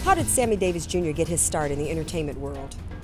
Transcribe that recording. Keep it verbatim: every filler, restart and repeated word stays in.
How did Sammy Davis Junior get his start in the entertainment world?